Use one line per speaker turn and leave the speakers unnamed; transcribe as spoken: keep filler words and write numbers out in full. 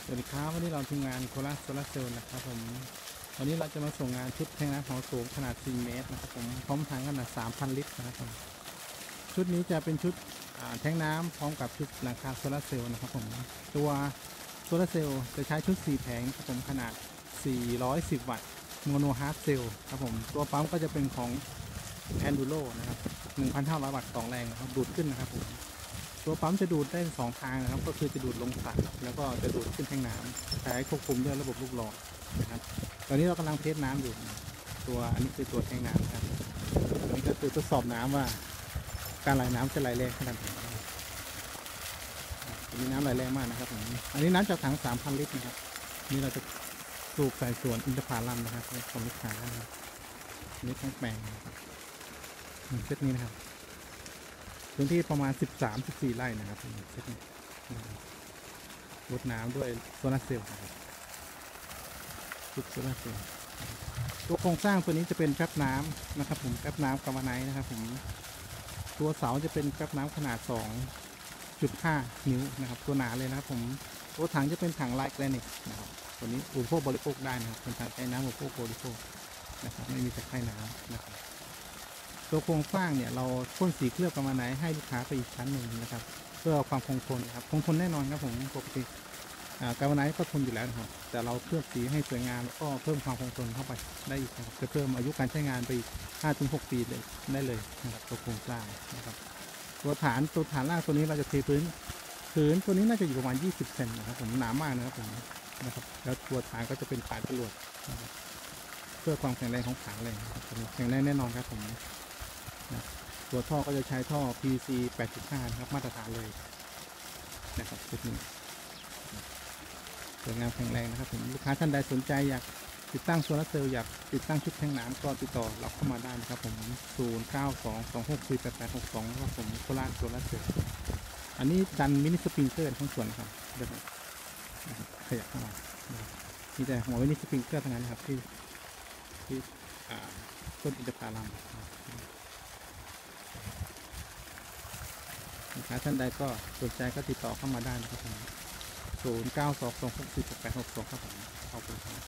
สวัสดีครับวันนี้เราทีมงานโคราชโซลาร์เซลล์นะครับผมวันนี้เราจะมาส่งงานชุดแทงน้ำหอสูงขนาดสี่เมตรนะครับผมพร้อมถังขนาดสามพันลิตรนะครับผมชุดนี้จะเป็นชุดแทงน้ำพร้อมกับชุดหลังคาโซลาร์เซลล์นะครับผมตัวโซลาร์เซลล์จะใช้ชุดสี่แผงครับผมขนาดสี่ร้อยสิบวัตต์โมโนฮาร์ดเซลล์ครับผมตัวปั๊มก็จะเป็นของแอนดูโรนะครับหนึ่งพันห้าร้อยวัตต์สองแรงนะครับดูดขึ้นนะครับผมตัวปั๊มจะดูดได้สองทางนะครับก็คือจะดูดลงสระแล้วก็จะดูดขึ้นแทงน้ำใช้ควบคุมด้วยระบบลูกหลอดนะครับตอนนี้เรากำลังเทสน้ำอยู่ตัวอันนี้คือตัวแทงน้ำนะครับอันนี้ก็คือทดสอบน้ำว่าการไหลน้ำจะไหลแรงขนาดไหนอันนี้น้ำไหลแรงมากนะครับผมอันนี้น้ำจากถังสามพันลิตรนะครับนี่เราจะสูบใส่ส่วนอินทผลัมนะครับของลูกค้านะครับนี่ทั้งแปลงนะครับเซตนี้นะครับพื้นที่ประมาณ สิบสามถึงสิบสี่ ไร่นะครับเซตนี้รดน้ำด้วยโซลาร์เซลล์นะครับชุดโซลาร์เซลล์ตัวโครงสร้างตัวนี้จะเป็นแป๊บน้ำนะครับผมแป๊บน้ำกาวาไนท์นะครับผมตัวเสาจะเป็นแป๊บน้ำขนาด สองจุดห้า นิ้วนะครับตัวหนาเลยนะครับผมตัวถังจะเป็นถังไลท์แกรนิตนะครับตัวนี้อุปโภคบริโภคได้นะครับเป็นถังใช้น้ำอุปโภคบริโภคนะครับไม่มีตะไคร่น้ำนะครับตัวโครงสร้างเนี่ยเราพ่นสีเคลือบกาวาไนท์ให้ลูกค้าไปอีกชั้นหนึ่งนะครับเพื่อความคงทนครับคงทนแน่นอนครับผมปกติกาวาไนท์ก็ทนอยู่แล้วนะครับแต่เราเคลือบสีให้สวยงามแล้วก็เพิ่มความคงทนเข้าไปได้อีกนะครับจะเพิ่มอายุการใช้งานไปอีก ห้าถึงหก ปีเลยได้เลยนะครับตัวโครงสร้างนะครับตัวฐานตัวฐานล่างตัวนี้เราจะเทพื้นพื้นตัวนี้น่าจะอยู่ประมาณยี่สิบเซนนะครับผมหนามากนะครับผมนะครับแล้วตัวฐานก็จะเป็นฐานจรวดนะครับเพื่อความแข็งแรงของฐานเลยนะครับแข็งแรงแน่นอนครับผมนะตัวท่อก็จะใช้ท่อ พี วี ซี แปดจุดห้า นะครับมาตรฐานเลยนะครับชุดนี้สวยงามแข็งแรงนะครับผมลูกค้าท่านใดสนใจอยากติดตั้งโซลาร์เซลล์อยากติดตั้งชุดแทงน้ำก็ติดต่อเราเข้ามาได้นะครับผมศูนย์ เก้า สอง สอง หก สี่ แปด แปด หก สองนะครับผมโคราชโซลาร์เซลล์อันนี้ดันมินิสปริงเกอร์ทั้งส่วนครับเดี๋ยวขยับเข้ามามีแต่หัวมินิสปริงเกอร์ทั้งนั้นนะครับที่ที่ต้นอินทผลัมลูกค้าท่านใดก็สนใจก็ติดต่อเข้ามาได้นะครับผมศูนย์ เก้า สอง สอง หก สี่ แปด แปด หก สองครับผมขอบคุณครับ